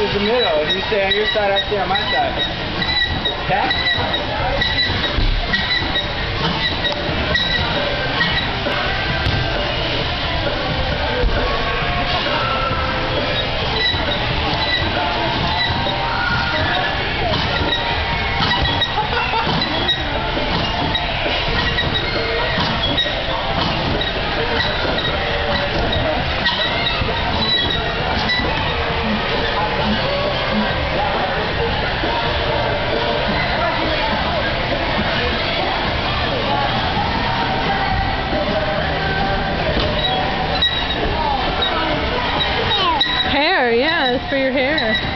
is the middle. You stay on your side, I stay on my side. Okay? Hair, yeah, it's for your hair.